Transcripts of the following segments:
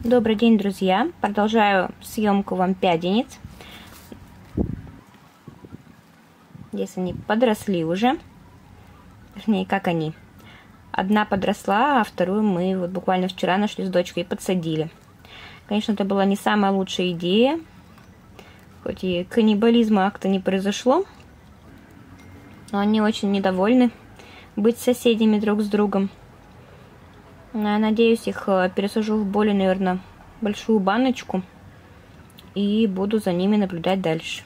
Добрый день, друзья! Продолжаю съемку вампяденец. Здесь они подросли уже. Вернее, как они. Одна подросла, а вторую мы вот буквально вчера нашли с дочкой и подсадили. Конечно, это была не самая лучшая идея. Хоть и каннибализма акта не произошло. Но они очень недовольны быть соседями друг с другом. Я надеюсь, их пересажу в более, наверное, большую баночку и буду за ними наблюдать дальше.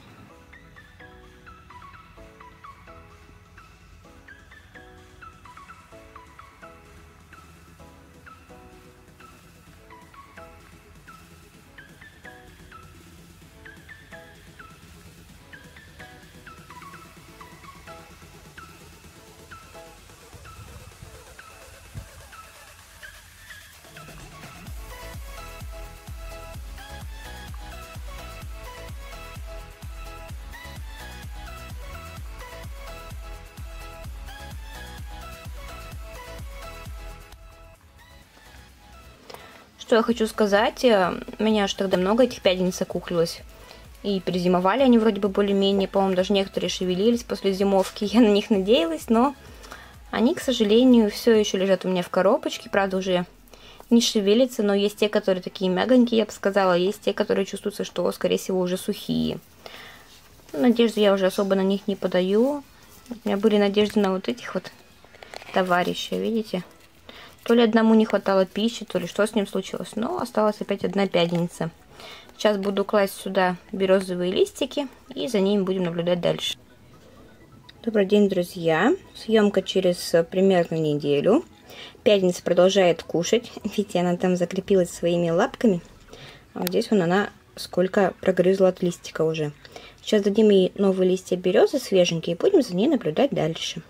Что я хочу сказать, у меня аж тогда много этих пядениц окуклилось. И перезимовали они вроде бы более-менее, по-моему, даже некоторые шевелились после зимовки. Я на них надеялась, но они, к сожалению, все еще лежат у меня в коробочке. Правда, уже не шевелятся, но есть те, которые такие мягонькие, я бы сказала. Есть те, которые чувствуются, что, скорее всего, уже сухие. Надежды я уже особо на них не подаю. У меня были надежды на вот этих вот товарищей, видите? То ли одному не хватало пищи, то ли что с ним случилось. Но осталась опять одна пяденица. Сейчас буду класть сюда березовые листики и за ними будем наблюдать дальше. Добрый день, друзья. Съемка через примерно неделю. Пяденица продолжает кушать. Видите, она там закрепилась своими лапками. А вот здесь вон она сколько прогрызла от листика уже. Сейчас дадим ей новые листья березы свеженькие и будем за ней наблюдать дальше.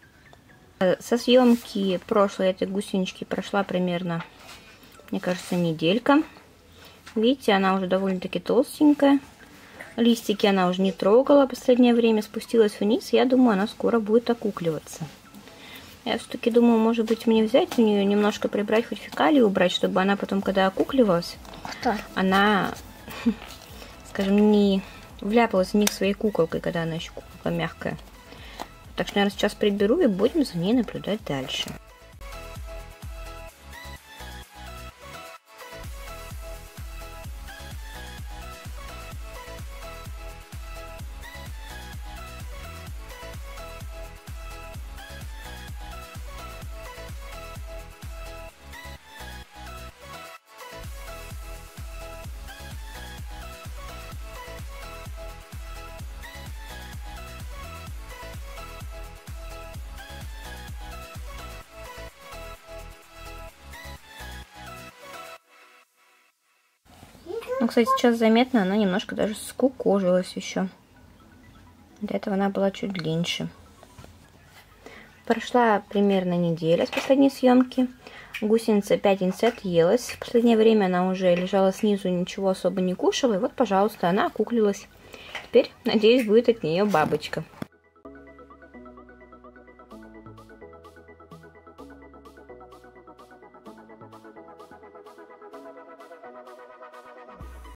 Со съемки прошлой этой гусенички прошла примерно, мне кажется, неделька. Видите, она уже довольно-таки толстенькая. Листики она уже не трогала в последнее время, спустилась вниз. Я думаю, она скоро будет окукливаться. Я все-таки думаю, может быть, мне взять у нее немножко прибрать, хоть фекалии убрать, чтобы она потом, когда окукливалась, она, скажем, не вляпалась в них своей куколкой, когда она еще куколка мягкая. Так что, наверное, сейчас приберу и будем за ней наблюдать дальше. Ну, кстати, сейчас заметно, она немножко даже скукожилась еще. До этого она была чуть длиннее. Прошла примерно неделя с последней съемки. Гусеница пяденица отъелась. В последнее время она уже лежала снизу, ничего особо не кушала. И вот, пожалуйста, она окуклилась. Теперь, надеюсь, будет от нее бабочка.